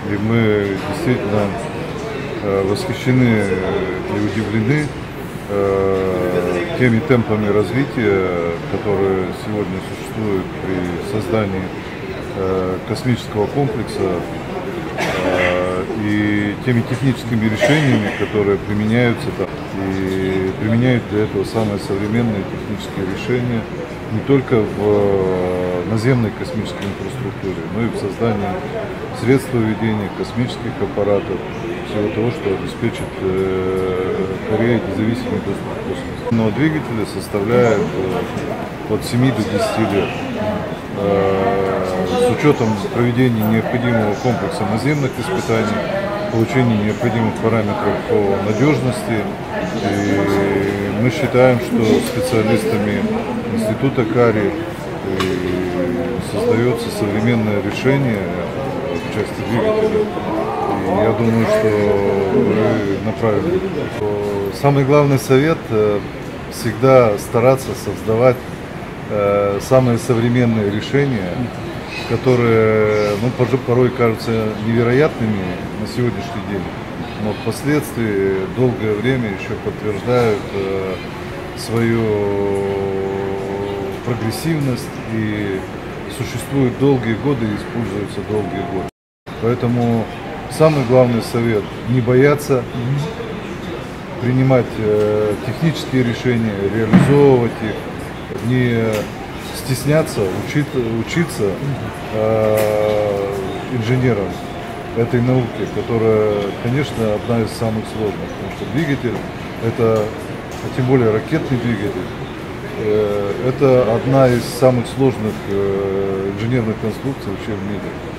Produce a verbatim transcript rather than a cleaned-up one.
И мы действительно восхищены и удивлены теми темпами развития, которые сегодня существуют при создании космического комплекса, и теми техническими решениями, которые применяются там, и применяют для этого самые современные технические решения не только в наземной космической инфраструктуре, но и в создании средств ведения космических аппаратов, всего того, что обеспечит Корея независимый доступ к космосу. Но двигатели составляют от семи до десяти лет. С учетом проведения необходимого комплекса наземных испытаний, получения необходимых параметров по надежности, и мы считаем, что специалистами Института Кари создается современное решение в части двигателя. И я думаю, что вы направили. Самый главный совет – всегда стараться создавать самые современные решения, которые ну, порой кажутся невероятными на сегодняшний день, но впоследствии долгое время еще подтверждают э, свою прогрессивность и существуют долгие годы и используются долгие годы. Поэтому самый главный совет – не бояться принимать э, технические решения, реализовывать их, не стесняться, учить, учиться э, инженерам этой науки, которая, конечно, одна из самых сложных, потому что двигатель, это, а тем более ракетный двигатель, э, это одна из самых сложных э, инженерных конструкций вообще в мире.